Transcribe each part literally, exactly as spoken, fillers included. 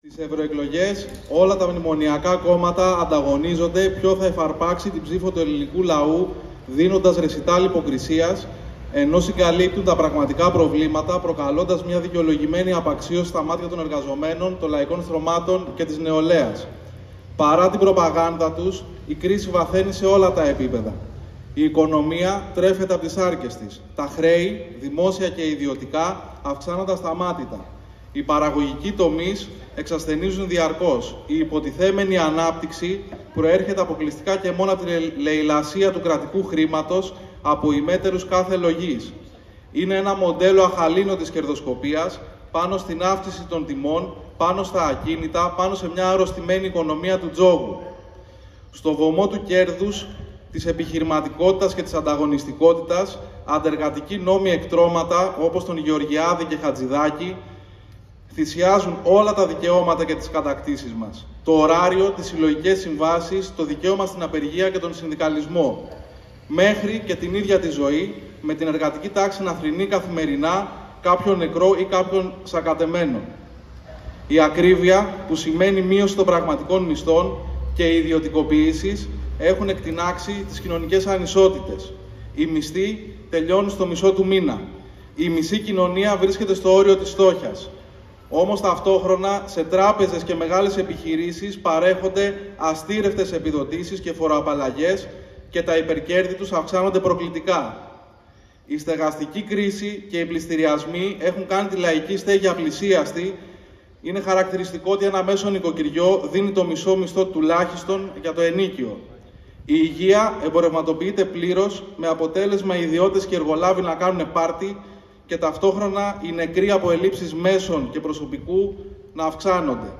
Στις ευρωεκλογές όλα τα μνημονιακά κόμματα ανταγωνίζονται ποιο θα εφαρπάξει την ψήφο του ελληνικού λαού, δίνοντας ρεσιτάλ υποκρισίας, ενώ συγκαλύπτουν τα πραγματικά προβλήματα, προκαλώντας μια δικαιολογημένη απαξίωση στα μάτια των εργαζομένων, των λαϊκών στρωμάτων και της νεολαίας. Παρά την προπαγάνδα τους, η κρίση βαθαίνει σε όλα τα επίπεδα. Η οικονομία τρέφεται από τις άρκες της. Τα χρέη, δημόσια και ιδιωτικά, αυξάνονται ασταμάτητα. Οι παραγωγικοί τομείς εξασθενίζουν διαρκώς. Η υποτιθέμενη ανάπτυξη προέρχεται αποκλειστικά και μόνο από τη λαιλασία του κρατικού χρήματος από ημέτερους κάθε λογής. Είναι ένα μοντέλο αχαλήνωτης κερδοσκοπίας πάνω στην αύξηση των τιμών, πάνω στα ακίνητα, πάνω σε μια αρρωστημένη οικονομία του τζόγου. Στο βωμό του κέρδους, της επιχειρηματικότητας και της ανταγωνιστικότητας, αντεργατικοί νόμοι εκτρώματα όπως τον Γεωργιάδη και Χατζηδάκη θυσιάζουν όλα τα δικαιώματα και τις κατακτήσεις μας. Το ωράριο, τις συλλογικές συμβάσεις, το δικαίωμα στην απεργία και τον συνδικαλισμό. Μέχρι και την ίδια τη ζωή, με την εργατική τάξη να θρηνεί καθημερινά κάποιον νεκρό ή κάποιον σακατεμένο. Η ακρίβεια, που σημαίνει μείωση των πραγματικών μισθών, και οι ιδιωτικοποιήσεις έχουν εκτινάξει τις κοινωνικές ανισότητες. Οι μισθοί τελειώνουν στο μισό του μήνα. Η μισή κοινωνία βρίσκεται στο όριο της φτώχειας. Όμως ταυτόχρονα σε τράπεζες και μεγάλες επιχειρήσεις παρέχονται αστήρευτες επιδοτήσεις και φοροαπαλλαγές και τα υπερκέρδη τους αυξάνονται προκλητικά. Η στεγαστική κρίση και οι πληστηριασμοί έχουν κάνει τη λαϊκή στέγη απλησίαστη. Είναι χαρακτηριστικό ότι ένα μέσο νοικοκυριό δίνει το μισό μισθό τουλάχιστον για το ενίκιο. Η υγεία εμπορευματοποιείται πλήρως, με αποτέλεσμα οι ιδιώτες και οι εργολάβοι να κάνουν πάρτι και ταυτόχρονα οι νεκροί από ελλείψεις μέσων και προσωπικού να αυξάνονται.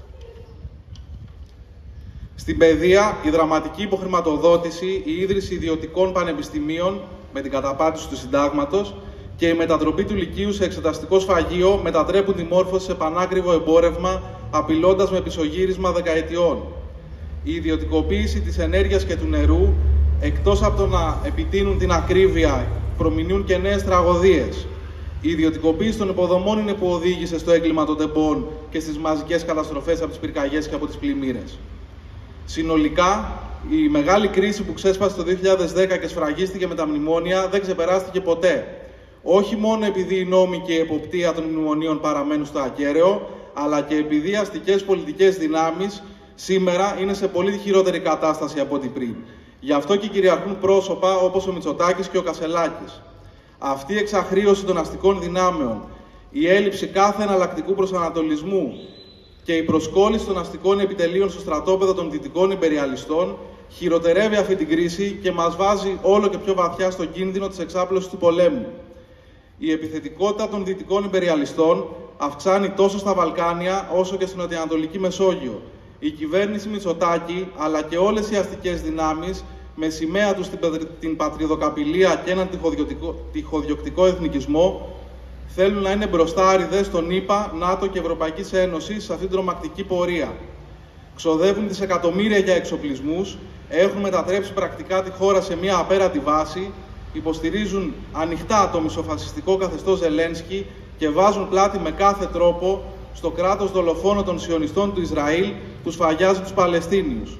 Στην παιδεία, η δραματική υποχρηματοδότηση, η ίδρυση ιδιωτικών πανεπιστημίων με την καταπάτηση του συντάγματος και η μετατροπή του λυκείου σε εξεταστικό σφαγείο μετατρέπουν τη μόρφωση σε πανάκριβο εμπόρευμα, απειλώντας με πισωγύρισμα δεκαετιών. Η ιδιωτικοποίηση της ενέργειας και του νερού, εκτός από το να επιτείνουν την ακρίβεια, προμηνύουν και νέες τραγωδίες. Η ιδιωτικοποίηση των υποδομών είναι που οδήγησε στο έγκλημα των τεμπών και στις μαζικές καταστροφές από τις πυρκαγιές και από τις πλημμύρες. Συνολικά, η μεγάλη κρίση που ξέσπασε το δύο χιλιάδες δέκα και σφραγίστηκε με τα μνημόνια δεν ξεπεράστηκε ποτέ. Όχι μόνο επειδή οι νόμοι και η εποπτεία των μνημονίων παραμένουν στο ακέραιο, αλλά και επειδή οι αστικές πολιτικές δυνάμεις σήμερα είναι σε πολύ χειρότερη κατάσταση από ό,τι πριν. Γι' αυτό και κυριαρχούν πρόσωπα όπως ο Μητσοτάκης και ο Κασσελάκης. Αυτή η εξαχρίωση των αστικών δυνάμεων, η έλλειψη κάθε εναλλακτικού προσανατολισμού και η προσκόλληση των αστικών επιτελείων στο στρατόπεδο των δυτικών ιμπεριαλιστών χειροτερεύει αυτή την κρίση και μας βάζει όλο και πιο βαθιά στο κίνδυνο της εξάπλωσης του πολέμου. Η επιθετικότητα των δυτικών ιμπεριαλιστών αυξάνει τόσο στα Βαλκάνια όσο και στην Νοτιοανατολική Μεσόγειο. Η κυβέρνηση Μητσοτάκη, αλλά και όλες οι αστικές δυνάμεις, με σημαία τους την πατριδοκαπηλεία και έναν τυχοδιοκτικό εθνικισμό, θέλουν να είναι μπροστάριδες των ΗΠΑ, ΝΑΤΟ και Ευρωπαϊκής Ένωσης σε αυτήν την τρομακτική πορεία. Ξοδεύουν δισεκατομμύρια για εξοπλισμούς, έχουν μετατρέψει πρακτικά τη χώρα σε μια απέραντη βάση, υποστηρίζουν ανοιχτά το μισοφασιστικό καθεστώς Ζελένσκι και βάζουν πλάτη με κάθε τρόπο στο κράτος δολοφόνο των σιωνιστών του Ισραήλ που σφαγιάζει τους Παλαιστίνιους.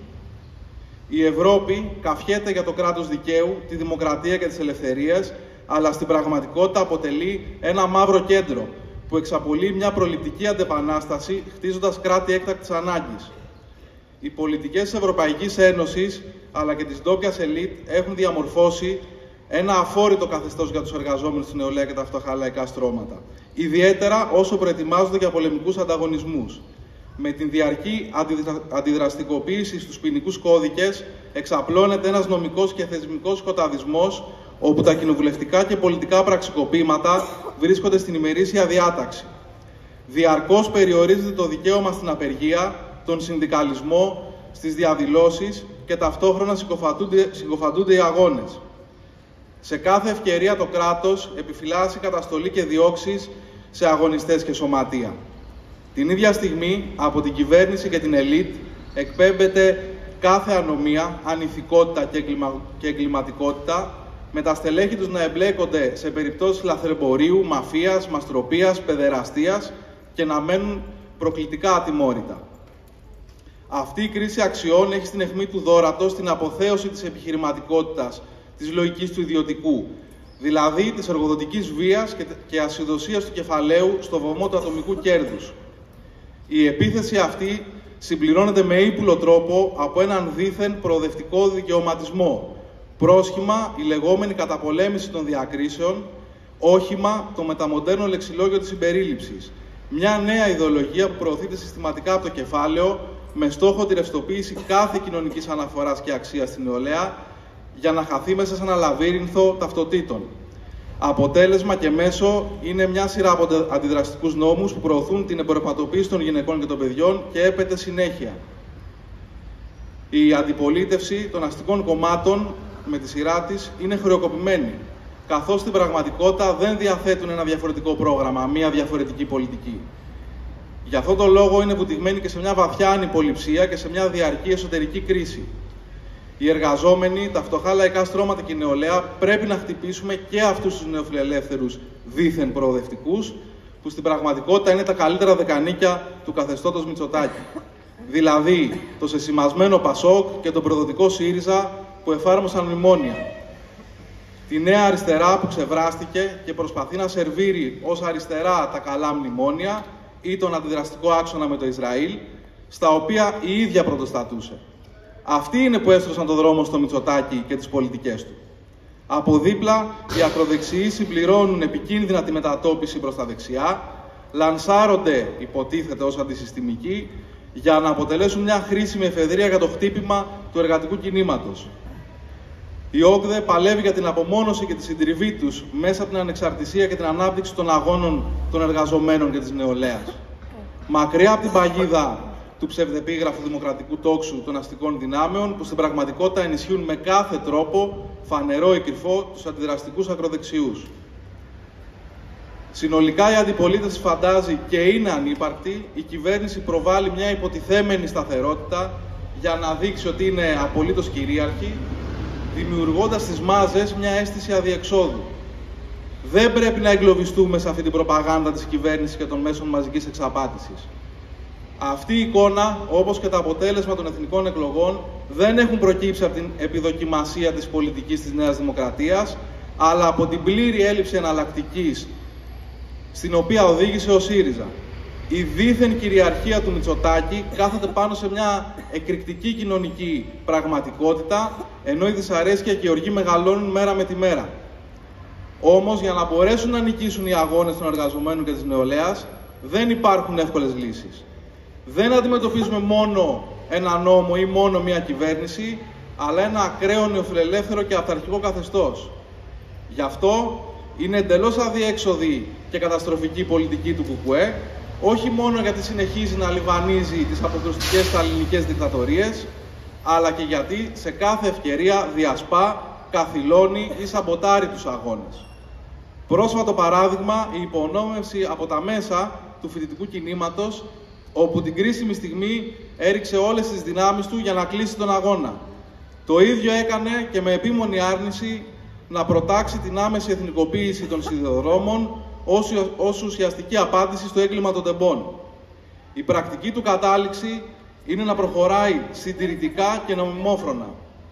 Η Ευρώπη καφιέται για το κράτος δικαίου, τη δημοκρατία και τις ελευθερίες, αλλά στην πραγματικότητα αποτελεί ένα μαύρο κέντρο που εξαπολύει μια προληπτική αντεπανάσταση, χτίζοντας κράτη έκτακτης ανάγκης. Οι πολιτικές της Ευρωπαϊκής Ένωσης, αλλά και της ντόπιας ελίτ, έχουν διαμορφώσει ένα αφόρητο καθεστώς για τους εργαζόμενους στην νεολαία και τα φτωχά λαϊκά στρώματα, ιδιαίτερα όσο προετοιμάζονται για πολεμικούς ανταγωνισμούς. Με την διαρκή αντιδρα... αντιδραστικοποίηση στους ποινικούς κώδικες εξαπλώνεται ένας νομικός και θεσμικός σκοταδισμός, όπου τα κοινοβουλευτικά και πολιτικά πραξικοπήματα βρίσκονται στην ημερήσια διάταξη. Διαρκώς περιορίζεται το δικαίωμα στην απεργία, τον συνδικαλισμό, στις διαδηλώσεις και ταυτόχρονα συκοφαντούνται, συκοφαντούνται οι αγώνες. Σε κάθε ευκαιρία το κράτος επιφυλάσσει καταστολή και διώξεις σε αγωνιστές και σωματεία. Την ίδια στιγμή, από την κυβέρνηση και την ελίτ εκπέμπεται κάθε ανομία, ανηθικότητα και, εγκλημα... και εγκληματικότητα, με τα στελέχη τους να εμπλέκονται σε περιπτώσεις λαθρεμπορίου, μαφίας, μαστροπίας, παιδεραστίας και να μένουν προκλητικά ατιμόρυτα. Αυτή η κρίση αξιών έχει στην αιχμή του δώρατος την αποθέωση της επιχειρηματικότητας, της λογικής του ιδιωτικού, δηλαδή της εργοδοτικής βίας και ασυδοσίας του κεφαλαίου στο βωμό του ατομικού κέρδους. Η επίθεση αυτή συμπληρώνεται με ύπουλο τρόπο από έναν δήθεν προοδευτικό δικαιωματισμό, πρόσχημα η λεγόμενη καταπολέμηση των διακρίσεων, όχημα το μεταμοντέρνο λεξιλόγιο της συμπερίληψης, μια νέα ιδεολογία που προωθείται συστηματικά από το κεφάλαιο με στόχο τη ρευστοποίηση κάθε κοινωνικής αναφοράς και αξίας στην νεολαία για να χαθεί μέσα σε ένα λαβύρινθο ταυτοτήτων. Αποτέλεσμα και μέσο είναι μια σειρά από αντιδραστικούς νόμους που προωθούν την εμπορευματοποίηση των γυναικών και των παιδιών και έπεται συνέχεια. Η αντιπολίτευση των αστικών κομμάτων με τη σειρά της είναι χρεοκοπημένη, καθώς στην πραγματικότητα δεν διαθέτουν ένα διαφορετικό πρόγραμμα, μια διαφορετική πολιτική. Γι' αυτόν τον λόγο είναι βουτυγμένοι και σε μια βαθιά ανυποληψία και σε μια διαρκή εσωτερική κρίση. Οι εργαζόμενοι, τα φτωχά λαϊκά στρώματα και η νεολαία πρέπει να χτυπήσουμε και αυτούς τους νεοφιλελεύθερους δήθεν προοδευτικούς, που στην πραγματικότητα είναι τα καλύτερα δεκανίκια του καθεστώτος Μητσοτάκη. Δηλαδή το σεσημασμένο Πασόκ και τον προδοτικό ΣΥΡΙΖΑ που εφάρμοσαν μνημόνια. Τη νέα αριστερά που ξεβράστηκε και προσπαθεί να σερβίρει ως αριστερά τα καλά μνημόνια ή τον αντιδραστικό άξονα με το Ισραήλ, στα οποία η ίδια πρωτοστατούσε. Αυτοί είναι που έστρωσαν τον δρόμο στο Μητσοτάκη και τις πολιτικές του. Από δίπλα, οι ακροδεξιοί συμπληρώνουν επικίνδυνα τη μετατόπιση προς τα δεξιά, λανσάρονται, υποτίθεται, ως αντισυστημικοί, για να αποτελέσουν μια χρήσιμη εφεδρεία για το χτύπημα του εργατικού κινήματος. Η ΟΚΔΕ παλεύει για την απομόνωση και τη συντριβή τους μέσα από την ανεξαρτησία και την ανάπτυξη των αγώνων των εργαζομένων και της νεολαίας. Μακριά από την παγίδα του ψευδεπίγραφου δημοκρατικού τόξου των αστικών δυνάμεων, που στην πραγματικότητα ενισχύουν με κάθε τρόπο, φανερό ή κρυφό, τους αντιδραστικούς ακροδεξιούς. Συνολικά η αντιπολίτευση φαντάζει και είναι ανύπαρκτη, η κυβέρνηση προβάλλει μια υποτιθέμενη σταθερότητα για να δείξει ότι είναι απολύτως κυρίαρχη, δημιουργώντας στις μάζες μια αίσθηση αδιεξόδου. Δεν πρέπει να εγκλωβιστούμε σε αυτή την προπαγάνδα της κυβέρνησης και των μέσων μαζικής εξαπάτησης. Αυτή η εικόνα, όπως και το αποτέλεσμα των εθνικών εκλογών, δεν έχουν προκύψει από την επιδοκιμασία της πολιτικής της Νέας Δημοκρατίας, αλλά από την πλήρη έλλειψη εναλλακτικής, στην οποία οδήγησε ο ΣΥΡΙΖΑ. Η δίθεν κυριαρχία του Μητσοτάκη κάθεται πάνω σε μια εκρηκτική κοινωνική πραγματικότητα, ενώ η δυσαρέσκεια και η οργή μεγαλώνουν μέρα με τη μέρα. Όμως, για να μπορέσουν να νικήσουν οι αγώνες των εργαζομένων και της νεολαίας, δεν υπάρχουν εύκολες λύσεις. Δεν αντιμετωπίζουμε μόνο ένα νόμο ή μόνο μια κυβέρνηση, αλλά ένα ακραίο νεοφιλελεύθερο και αυταρχικό καθεστώς. Γι' αυτό είναι εντελώς αδιέξοδη και καταστροφική η πολιτική του ΚΚΕ, όχι μόνο γιατί συνεχίζει να λιβανίζει τις αποκλειστικές σταλινικές δικτατορίες, αλλά και γιατί σε κάθε ευκαιρία διασπά, καθυλώνει ή σαμποτάρει τους αγώνες. Πρόσφατο παράδειγμα, η υπονόμευση από τα μέσα του φοιτητικού κινήματος, όπου την κρίσιμη στιγμή έριξε όλες τις δυνάμεις του για να κλείσει τον αγώνα. Το ίδιο έκανε και με επίμονη άρνηση να προτάξει την άμεση εθνικοποίηση των σιδηροδρόμων ως ουσιαστική απάντηση στο έγκλημα των τεμπών. Η πρακτική του κατάληξη είναι να προχωράει συντηρητικά και νομιμόφρονα.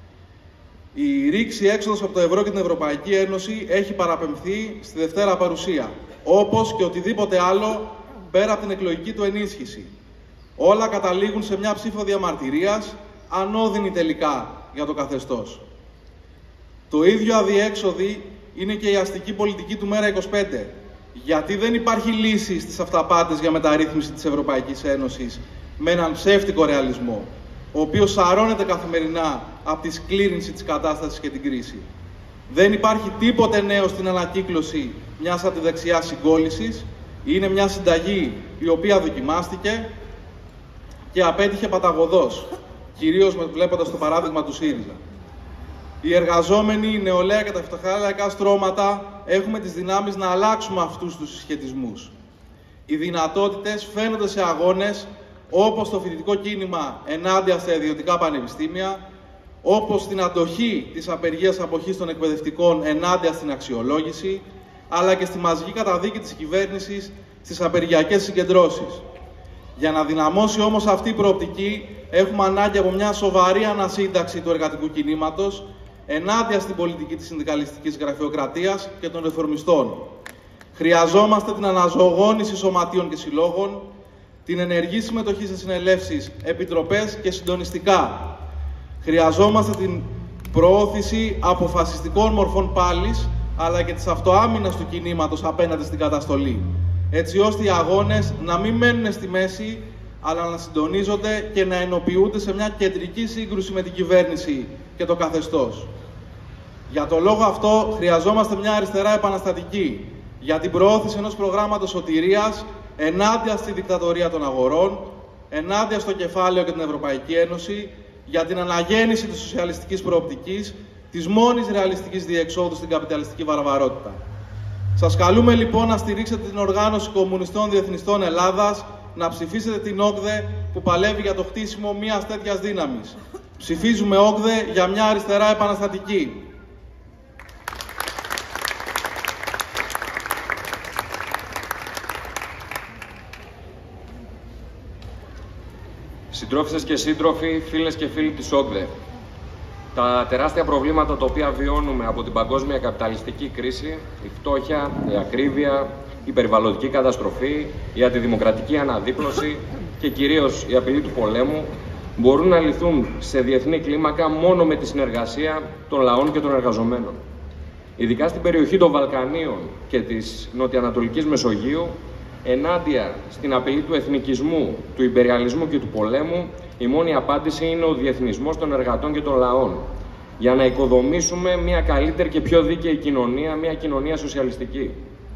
Η ρήξη έξοδος από το ευρώ και την Ευρωπαϊκή Ένωση έχει παραπεμφθεί στη Δευτέρα παρουσία, όπως και οτιδήποτε άλλο πέρα από την εκλογική του ενίσχυση. Όλα καταλήγουν σε μια ψήφο διαμαρτυρίας, ανώδυνη τελικά για το καθεστώς. Το ίδιο αδιέξοδη είναι και η αστική πολιτική του Μέρα είκοσι πέντε, γιατί δεν υπάρχει λύση στις αυταπάτες για μεταρρύθμιση της Ευρωπαϊκής Ένωσης με έναν ψεύτικο ρεαλισμό, ο οποίος σαρώνεται καθημερινά από τη σκλήρυνση της κατάστασης και την κρίση. Δεν υπάρχει τίποτε νέο στην ανακύκλωση μιας αντιδεξιάς συγκόλλησης. Είναι μια συνταγή η οποία δοκιμάστηκε και απέτυχε παταγωδώς, κυρίως βλέποντας το παράδειγμα του ΣΥΡΙΖΑ. Οι εργαζόμενοι, η νεολαία και τα φτωχά λαϊκά στρώματα έχουμε τις δυνάμεις να αλλάξουμε αυτούς τους συσχετισμούς. Οι δυνατότητες φαίνονται σε αγώνες όπως το φοιτητικό κίνημα ενάντια στα ιδιωτικά πανεπιστήμια, όπως την αντοχή της απεργίας αποχής των εκπαιδευτικών ενάντια στην αξιολόγηση, αλλά και στη μαζική καταδίκη της κυβέρνησης στις απεργιακές συγκεντρώσεις. Για να δυναμώσει όμως αυτή η προοπτική, έχουμε ανάγκη από μια σοβαρή ανασύνταξη του εργατικού κινήματος ενάντια στην πολιτική της συνδικαλιστικής γραφειοκρατίας και των ρεφορμιστών. Χρειαζόμαστε την αναζωογόνηση σωματείων και συλλόγων, την ενεργή συμμετοχή σε συνελεύσεις, επιτροπές και συντονιστικά. Χρειαζόμαστε την προώθηση αποφασιστικών μορφών πάλης, αλλά και της αυτοάμυνας του κινήματος απέναντι στην καταστολή, έτσι ώστε οι αγώνες να μην μένουν στη μέση, αλλά να συντονίζονται και να ενοποιούνται σε μια κεντρική σύγκρουση με την κυβέρνηση και το καθεστώς. Για τον λόγο αυτό χρειαζόμαστε μια αριστερά επαναστατική για την προώθηση ενός προγράμματος σωτηρίας ενάντια στη δικτατορία των αγορών, ενάντια στο κεφάλαιο και την Ευρωπαϊκή Ένωση, για την αναγέννηση της σοσιαλιστικής προοπτικής, της μόνης ρεαλιστικής διεξόδου στην καπιταλιστική βαρβαρότητα. Σας καλούμε λοιπόν να στηρίξετε την Οργάνωση Κομμουνιστών Διεθνιστών Ελλάδας, να ψηφίσετε την ΟΚΔΕ που παλεύει για το χτίσιμο μιας τέτοιας δύναμης. Ψηφίζουμε ΟΚΔΕ για μια αριστερά επαναστατική. Συντρόφισσες και σύντροφοι, φίλες και φίλοι της ΟΚΔΕ, τα τεράστια προβλήματα τα οποία βιώνουμε από την παγκόσμια καπιταλιστική κρίση, η φτώχεια, η ακρίβεια, η περιβαλλοντική καταστροφή, η αντιδημοκρατική αναδίπλωση και κυρίως η απειλή του πολέμου, μπορούν να λυθούν σε διεθνή κλίμακα μόνο με τη συνεργασία των λαών και των εργαζομένων. Ειδικά στην περιοχή των Βαλκανίων και της Νοτιοανατολικής Μεσογείου, ενάντια στην απειλή του εθνικισμού, του ιμπεριαλισμού και του πολέμου, η μόνη απάντηση είναι ο διεθνισμός των εργατών και των λαών, για να οικοδομήσουμε μια καλύτερη και πιο δίκαιη κοινωνία, μια κοινωνία σοσιαλιστική.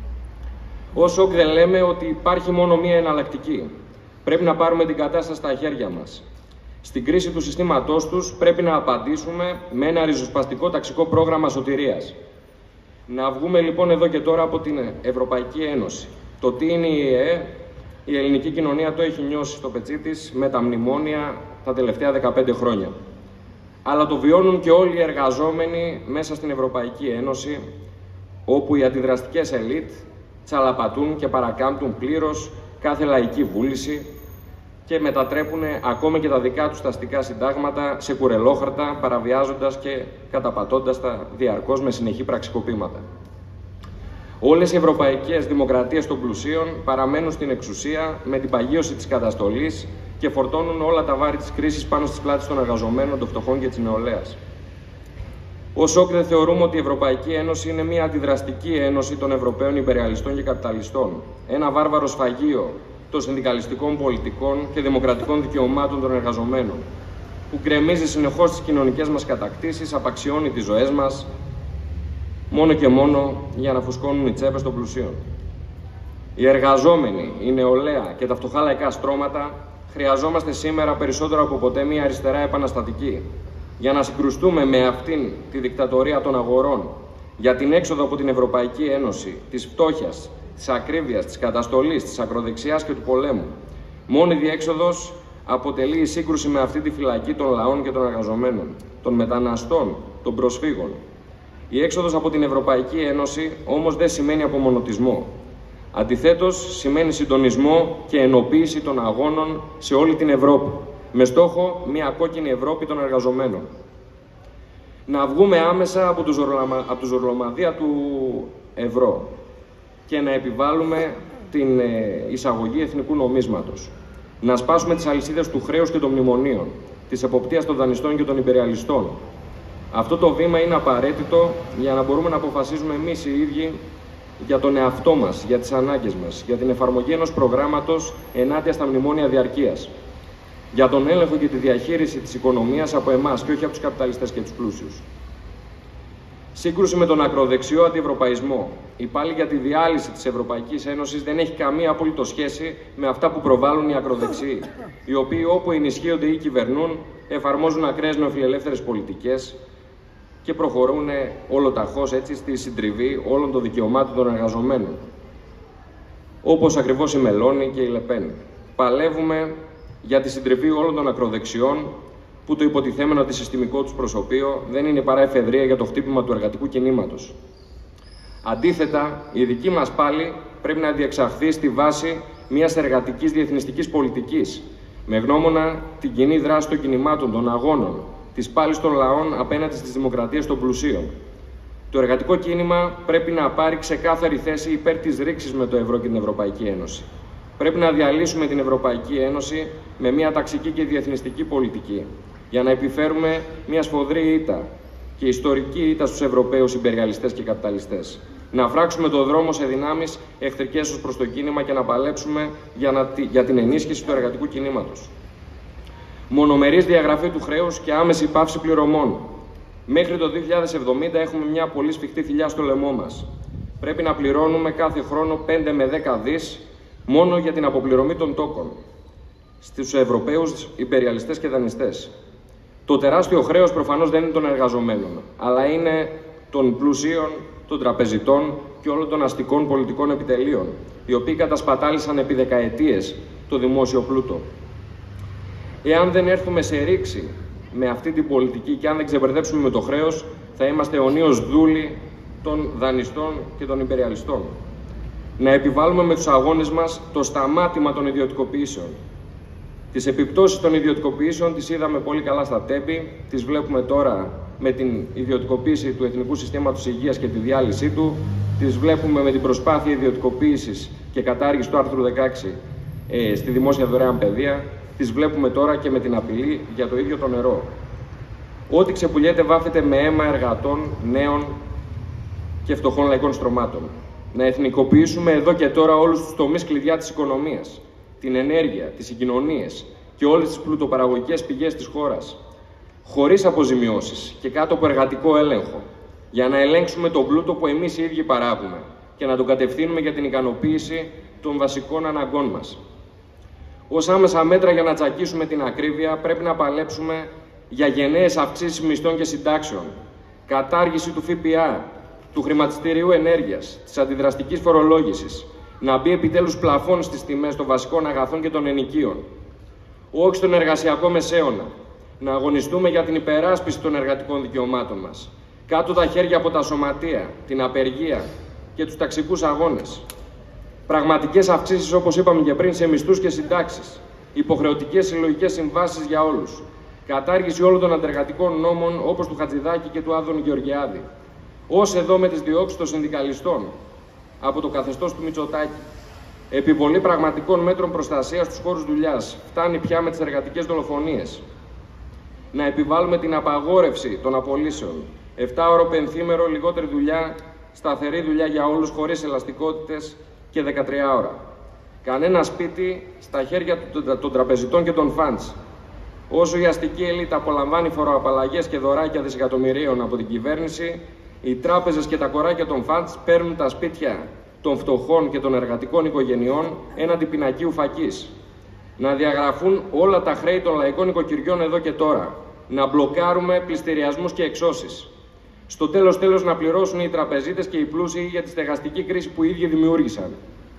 Ως ΟΚΔΕ λέμε ότι υπάρχει μόνο μια εναλλακτική. Πρέπει να πάρουμε την κατάσταση στα χέρια μας. Στην κρίση του συστήματός τους πρέπει να απαντήσουμε με ένα ριζοσπαστικό ταξικό πρόγραμμα σωτηρίας. Να βγούμε λοιπόν εδώ και τώρα από την Ευρωπαϊκή Ένωση. Το τι είναι η ΕΕ, η ελληνική κοινωνία το έχει νιώσει στο πετσί της με τα μνημόνια τα τελευταία δεκαπέντε χρόνια. Αλλά το βιώνουν και όλοι οι εργαζόμενοι μέσα στην Ευρωπαϊκή Ένωση, όπου οι αντιδραστικές ελίτ τσαλαπατούν και παρακάμπτουν πλήρως κάθε λαϊκή βούληση και μετατρέπουν ακόμα και τα δικά τους τα αστικά συντάγματα σε κουρελόχαρτα, παραβιάζοντας και καταπατώντας τα διαρκώς με συνεχή πραξικοπήματα. Όλες οι ευρωπαϊκές δημοκρατίες των πλουσίων παραμένουν στην εξουσία με την παγίωση της καταστολής και φορτώνουν όλα τα βάρη της κρίσης πάνω στις πλάτες των εργαζομένων, των φτωχών και της νεολαίας. Ως ΟΚΔΕ θεωρούμε ότι η Ευρωπαϊκή Ένωση είναι μια αντιδραστική ένωση των Ευρωπαίων υπεριαλιστών και καπιταλιστών, ένα βάρβαρο σφαγείο των συνδικαλιστικών πολιτικών και δημοκρατικών δικαιωμάτων των εργαζομένων, που γκρεμίζει συνεχώς τις κοινωνικές μας κατακτήσεις, απαξιώνει τις ζωές μας, μόνο και μόνο για να φουσκώνουν οι τσέπες των πλουσίων. Οι εργαζόμενοι, η νεολαία και τα φτωχά λαϊκά στρώματα χρειαζόμαστε σήμερα περισσότερο από ποτέ μια αριστερά επαναστατική, για να συγκρουστούμε με αυτήν τη δικτατορία των αγορών, για την έξοδο από την Ευρωπαϊκή Ένωση, της φτώχειας, της ακρίβειας, της καταστολής, της ακροδεξιάς και του πολέμου. Μόνη διέξοδος αποτελεί η σύγκρουση με αυτή τη φυλακή των λαών και των εργαζομένων, των μεταναστών, των προσφύγων. Η έξοδος από την Ευρωπαϊκή Ένωση όμως δεν σημαίνει απομονωτισμό. Αντιθέτως, σημαίνει συντονισμό και ενοποίηση των αγώνων σε όλη την Ευρώπη, με στόχο μια κόκκινη Ευρώπη των εργαζομένων. Να βγούμε άμεσα από, ζωρλαμα... από τη ζωρλομαδία του ευρώ και να επιβάλλουμε την εισαγωγή εθνικού νομίσματος. Να σπάσουμε τις αλυσίδες του χρέους και των μνημονίων, της εποπτείας των δανειστών και των υπεριαλιστών. Αυτό το βήμα είναι απαραίτητο για να μπορούμε να αποφασίζουμε εμείς οι ίδιοι για τον εαυτό μας, για τις ανάγκες μας, για την εφαρμογή ενός προγράμματος ενάντια στα μνημόνια διαρκείας, για τον έλεγχο και τη διαχείριση της οικονομίας από εμάς και όχι από τους καπιταλιστές και τους πλούσιους. Σύγκρουση με τον ακροδεξιό αντιευρωπαϊσμό ή πάλι για τη διάλυση της Ευρωπαϊκής Ένωσης δεν έχει καμία απολύτως σχέση με αυτά που προβάλλουν οι ακροδεξιοί, οι οποίοι όπου ενισχύονται ή κυβερνούν εφαρμόζουν ακραίες νεοφιλελεύθερες πολιτικές και προχωρούν όλοταχώς έτσι στη συντριβή όλων των δικαιωμάτων των εργαζομένων. Όπως ακριβώς η Μελώνη και η Λεπέν. Παλεύουμε για τη συντριβή όλων των ακροδεξιών που το υποτιθέμενο αντισυστημικό τους προσωπείο δεν είναι παρά εφεδρεία για το χτύπημα του εργατικού κινήματος. Αντίθετα, η δική μας πάλι πρέπει να διεξαχθεί στη βάση μιας εργατικής διεθνιστικής πολιτικής, με γνώμονα την κοινή δράση των κινημάτων, των αγώνων, της πάλης των λαών απέναντι στις δημοκρατίες των πλουσίων. Το εργατικό κίνημα πρέπει να πάρει ξεκάθαρη θέση υπέρ της ρήξης με το ευρώ και την Ευρωπαϊκή Ένωση. Πρέπει να διαλύσουμε την Ευρωπαϊκή Ένωση με μια ταξική και διεθνιστική πολιτική, για να επιφέρουμε μια σφοδρή ήττα και ιστορική ήττα στους Ευρωπαίους ιμπεριαλιστές και καπιταλιστές. Να φράξουμε το δρόμο σε δυνάμεις εχθρικές ως προς το κίνημα και να παλέψουμε για, να, για την ενίσχυση του εργατικού κινήματος. Μονομερής διαγραφή του χρέους και άμεση πάυση πληρωμών. Μέχρι το δύο χιλιάδες εβδομήντα έχουμε μια πολύ σφιχτή θηλιά στο λαιμό μας. Πρέπει να πληρώνουμε κάθε χρόνο πέντε με δέκα δις μόνο για την αποπληρωμή των τόκων στους Ευρωπαίους ιμπεριαλιστές και δανειστές. Το τεράστιο χρέος προφανώς δεν είναι των εργαζομένων, αλλά είναι των πλουσίων, των τραπεζιτών και όλων των αστικών πολιτικών επιτελείων, οι οποίοι κατασπατάλησαν επί δεκαετίες το δημόσιο πλούτο. Εάν δεν έρθουμε σε ρήξη με αυτή την πολιτική και αν δεν ξεμπερδέψουμε με το χρέος, θα είμαστε αιωνίως δούλοι των δανειστών και των ιμπεριαλιστών. Να επιβάλλουμε με τους αγώνες μας το σταμάτημα των ιδιωτικοποιήσεων. Τις επιπτώσεις των ιδιωτικοποιήσεων τις είδαμε πολύ καλά στα τέμπη, τις βλέπουμε τώρα με την ιδιωτικοποίηση του Εθνικού Συστήματος Υγείας και τη διάλυσή του, τις βλέπουμε με την προσπάθεια ιδιωτικοποίησης και κατάργηση του άρθρου δεκαέξι ε, στη δημόσια δωρεάν παιδεία, τις βλέπουμε τώρα και με την απειλή για το ίδιο το νερό. Ό,τι ξεπουλιέται βάφεται με αίμα εργατών, νέων και φτωχών λαϊκών στρωμάτων. Να εθνικοποιήσουμε εδώ και τώρα όλους τους τομείς κλειδιά της οικονομίας, την ενέργεια, τις συγκοινωνίες και όλες τις πλουτοπαραγωγικές πηγές της χώρας, χωρίς αποζημιώσεις και κάτω από εργατικό έλεγχο, για να ελέγξουμε τον πλούτο που εμείς οι ίδιοι παράγουμε και να τον κατευθύνουμε για την ικανοποίηση των βασικών αναγκών μας. Ως άμεσα μέτρα για να τσακίσουμε την ακρίβεια, πρέπει να παλέψουμε για γενναίες αυξήσεις μισθών και συντάξεων, κατάργηση του ΦΠΑ, του χρηματιστηρίου ενέργειας, της αντιδραστικής φορολόγησης, να μπει επιτέλους πλαφόν στις τιμές των βασικών αγαθών και των ενοικίων, όχι στον εργασιακό μεσαίωνα, να αγωνιστούμε για την υπεράσπιση των εργατικών δικαιωμάτων μας, κάτω τα χέρια από τα σωματεία, την απεργία και τους ταξικούς αγώνες. Πραγματικές αυξήσεις, όπως είπαμε και πριν, σε μισθούς και συντάξεις, υποχρεωτικές συλλογικές συμβάσεις για όλους, κατάργηση όλων των αντεργατικών νόμων όπως του Χατζηδάκη και του Άδωνη Γεωργιάδη, ως εδώ με τις διώξεις των συνδικαλιστών από το καθεστώς του Μητσοτάκη, επιβολή πραγματικών μέτρων προστασίας στους χώρους δουλειάς, φτάνει πια με τις εργατικές δολοφονίες. Να επιβάλλουμε την απαγόρευση των απολύσεων, επτάωρο πενθήμερο, λιγότερη δουλειά, σταθερή δουλειά για όλους χωρίς ελαστικότητες και δεκατρία ώρα. Κανένα σπίτι στα χέρια των τραπεζιτών και των φαντς. Όσο η αστική ελίτ απολαμβάνει φοροαπαλλαγές και δωράκια δισεκατομμυρίων από την κυβέρνηση, οι τράπεζες και τα κοράκια των φαντς παίρνουν τα σπίτια των φτωχών και των εργατικών οικογενειών έναντι πινακίου φακής. Να διαγραφούν όλα τα χρέη των λαϊκών οικοκυριών εδώ και τώρα. Να μπλοκάρουμε πληστηριασμούς και εξώσεις. Στο τέλος τέλος να πληρώσουν οι τραπεζίτες και οι πλούσιοι για τη στεγαστική κρίση που οι ίδιοι δημιούργησαν.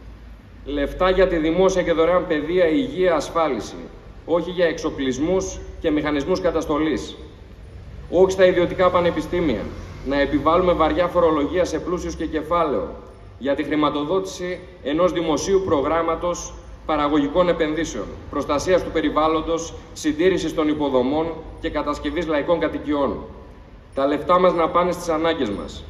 Λεφτά για τη δημόσια και δωρεάν παιδεία, υγεία, ασφάλιση. Όχι για εξοπλισμούς και μηχανισμούς καταστολής. Όχι στα ιδιωτικά πανεπιστήμια. Να επιβάλλουμε βαριά φορολογία σε πλούσιους και κεφάλαιο για τη χρηματοδότηση ενός δημοσίου προγράμματος παραγωγικών επενδύσεων, προστασίας του περιβάλλοντος, συντήρησης των υποδομών και κατασκευής λαϊκών κατοικιών. Τα λεφτά μας να πάνε στις ανάγκες μας.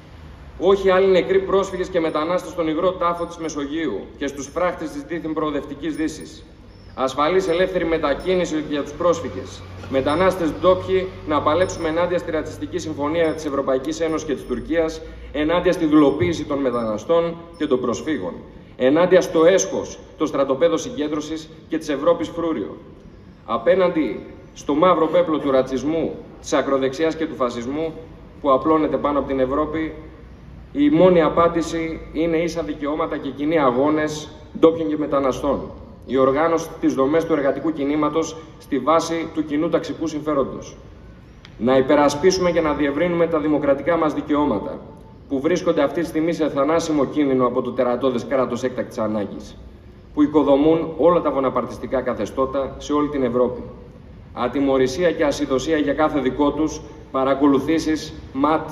Όχι άλλοι νεκροί πρόσφυγες και μετανάστες στον υγρό τάφο της Μεσογείου και στους φράχτες της δίθεν προοδευτικής Δύσης. Ασφαλής ελεύθερη μετακίνηση για τους πρόσφυγες. Μετανάστες ντόπιοι να παλέψουμε ενάντια στη ρατσιστική συμφωνία της Ευρωπαϊκής Ένωσης και της Τουρκίας, ενάντια στη δουλοποίηση των μεταναστών και των προσφύγων, ενάντια στο έσχος, το στρατοπέδο συγκέντρωσης και της Ευρώπης φρούριο. Απέναντι στο μαύρο πέπλο του ρατσισμού, της ακροδεξιάς και του φασισμού που απλώνεται πάνω από την Ευρώπη, η μόνη απάντηση είναι ίσα δικαιώματα και κοινοί αγώνες ντόπιων και μεταναστών. Η οργάνωση της δομές του εργατικού κινήματος στη βάση του κοινού ταξικού συμφέροντος. Να υπερασπίσουμε και να διευρύνουμε τα δημοκρατικά μας δικαιώματα, που βρίσκονται αυτή τη στιγμή σε θανάσιμο κίνδυνο από το τερατώδες κράτος έκτακτης ανάγκης, που οικοδομούν όλα τα βοναπαρτιστικά καθεστώτα σε όλη την Ευρώπη. Ατιμωρησία και ασυδοσία για κάθε δικό τους, παρακολουθήσεις, ματ,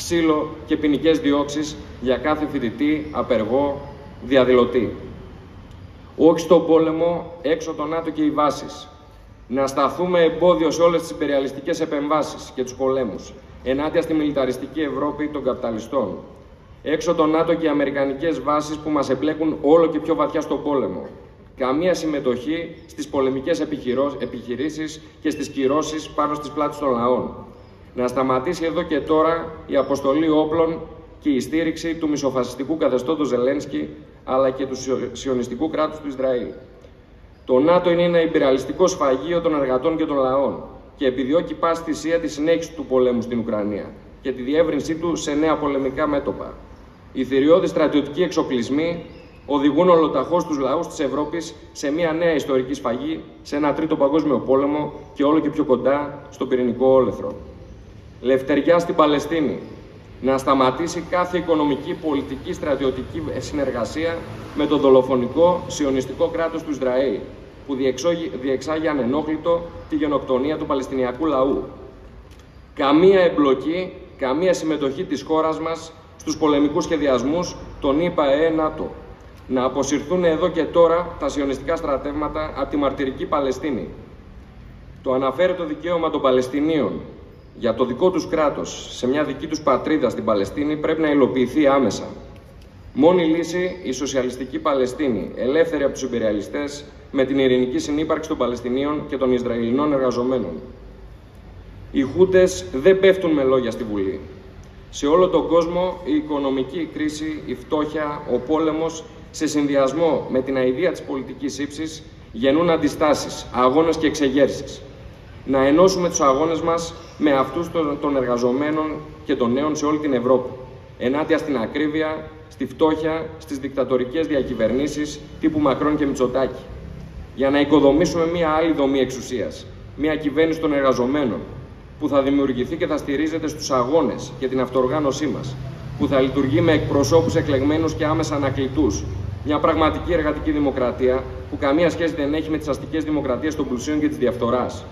ξύλο και ποινικές διώξεις για κάθε φοιτητή, απεργό, διαδηλωτή. Όχι στον πόλεμο, έξω το ΝΑΤΟ και οι βάσεις. Να σταθούμε εμπόδιο σε όλες τις υπεριαλιστικές επεμβάσεις και τους πολέμους, ενάντια στη μιλιταριστική Ευρώπη των καπιταλιστών. Έξω το ΝΑΤΟ και οι αμερικανικές βάσεις που μας εμπλέκουν όλο και πιο βαθιά στο πόλεμο. Καμία συμμετοχή στις πολεμικές επιχειρήσεις και στις κυρώσεις πάνω στις πλάτες των λαών. Να σταματήσει εδώ και τώρα η αποστολή όπλων και η στήριξη του μισοφασιστικού καθεστώτος Ζελένσκι, αλλά και του σιωνιστικού κράτους του Ισραήλ. Το ΝΑΤΟ είναι ένα υπεριαλιστικό σφαγείο των εργατών και των λαών και επιδιώκει πάση θυσία τη συνέχιση του πολέμου στην Ουκρανία και τη διεύρυνσή του σε νέα πολεμικά μέτωπα. Οι θηριώδεις στρατιωτικοί εξοπλισμοί οδηγούν ολοταχώς τους λαούς της Ευρώπης σε μια νέα ιστορική σφαγή, σε ένα τρίτο παγκόσμιο πόλεμο και όλο και πιο κοντά στο πυρηνικό όλεθρο. Λευτεριά στην Παλαιστίνη. Να σταματήσει κάθε οικονομική, πολιτική, στρατιωτική συνεργασία με το δολοφονικό σιωνιστικό κράτος του Ισραήλ, που διεξάγει ανενόχλητο τη γενοκτονία του Παλαιστινιακού λαού. Καμία εμπλοκή, καμία συμμετοχή της χώρας μας στους πολεμικούς σχεδιασμούς των ΗΠΑ, ΕΕ, ΝΑΤΟ. Να αποσυρθούν εδώ και τώρα τα σιωνιστικά στρατεύματα από τη μαρτυρική Παλαιστίνη. Το αναφέρετο δικαίωμα των Παλαιστινίων για το δικό τους κράτος σε μια δική τους πατρίδα στην Παλαιστίνη πρέπει να υλοποιηθεί άμεσα. Μόνη λύση η σοσιαλιστική Παλαιστίνη, ελεύθερη από τους υπεριαλιστές, με την ειρηνική συνύπαρξη των Παλαιστινίων και των Ισραηλινών εργαζομένων. Οι Χούτες δεν πέφτουν με λόγια στη Βουλή. Σε όλο τον κόσμο η οικονομική κρίση, η φτώχεια, ο πόλεμος, σε συνδυασμό με την αηδία της πολιτικής ύψης, γεννούν αντιστάσεις, αγώνες και εξεγέρσεις. Να ενώσουμε τους αγώνες μας με αυτούς των εργαζομένων και των νέων σε όλη την Ευρώπη, ενάντια στην ακρίβεια, στη φτώχεια, στις δικτατορικές διακυβερνήσεις τύπου Μακρόν και Μητσοτάκη, για να οικοδομήσουμε μια άλλη δομή εξουσίας, μια κυβέρνηση των εργαζομένων, που θα δημιουργηθεί και θα στηρίζεται στους αγώνες και την αυτοοργάνωσή μας, που θα λειτουργεί με εκπροσώπους εκλεγμένους και άμεσα ανακλητούς, μια πραγματική εργατική δημοκρατία που καμία σχέση δεν έχει με τις αστικές δημοκρατίες των πλουσίων και της διαφθοράς.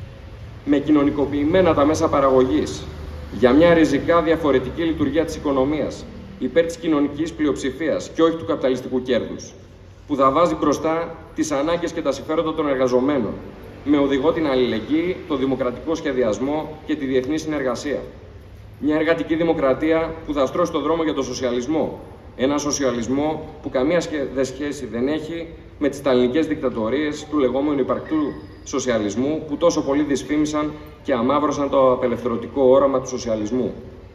Με κοινωνικοποιημένα τα μέσα παραγωγής, για μια ριζικά διαφορετική λειτουργία της οικονομίας, υπέρ της κοινωνικής πλειοψηφίας και όχι του καπιταλιστικού κέρδους, που θα βάζει μπροστά τις ανάγκες και τα συμφέροντα των εργαζομένων, με οδηγό την αλληλεγγύη, το δημοκρατικό σχεδιασμό και τη διεθνή συνεργασία. Μια εργατική δημοκρατία που θα στρώσει το δρόμο για τον σοσιαλισμό. Ένα σοσιαλισμό που καμία σχέση δεν έχει με τις σταλινικές δικτατορίες του λεγόμενου υπαρκτού σοσιαλισμού που τόσο πολύ δυσφήμισαν και αμαύρωσαν το απελευθερωτικό όραμα του σοσιαλισμού.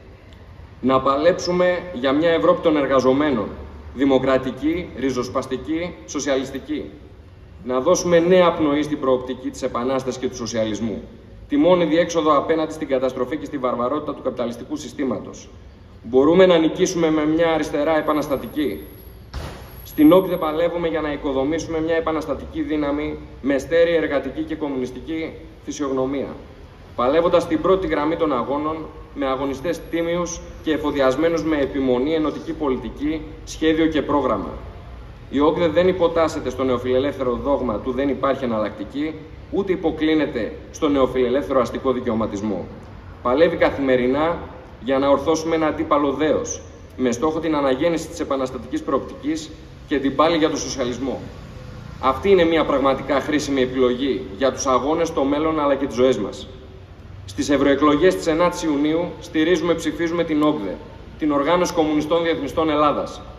Να παλέψουμε για μια Ευρώπη των εργαζομένων, δημοκρατική, ριζοσπαστική, σοσιαλιστική. Να δώσουμε νέα πνοή στην προοπτική της επανάστασης και του σοσιαλισμού. Τη μόνη διέξοδο απέναντι στην καταστροφή και στη βαρβαρότητα του καπιταλιστικού συστήματος. Μπορούμε να νικήσουμε με μια αριστερά επαναστατική. Στην Όκδε παλεύουμε για να οικοδομήσουμε μια επαναστατική δύναμη με στέρεη εργατική και κομμουνιστική φυσιογνωμία. Παλεύοντας στην πρώτη γραμμή των αγώνων, με αγωνιστές τίμιους και εφοδιασμένους με επιμονή, ενωτική πολιτική, σχέδιο και πρόγραμμα. Η Όκδε δεν υποτάσσεται στο νεοφιλελεύθερο δόγμα του «δεν υπάρχει εναλλακτική», ούτε υποκλίνεται στο νεοφιλελεύθερο αστικό δικαιωματισμό. Παλεύει καθημερινά για να ορθώσουμε ένα αντίπαλο δέος, με στόχο την αναγέννηση της επαναστατικής προοπτικής και την πάλη για τον σοσιαλισμό. Αυτή είναι μια πραγματικά χρήσιμη επιλογή για τους αγώνες, το μέλλον αλλά και τις ζωές μας. Στις ευρωεκλογές της ενάτης Ιουνίου στηρίζουμε, ψηφίζουμε την Όκδε, την Οργάνωση Κομμουνιστών Διεθνιστών Ελλάδας.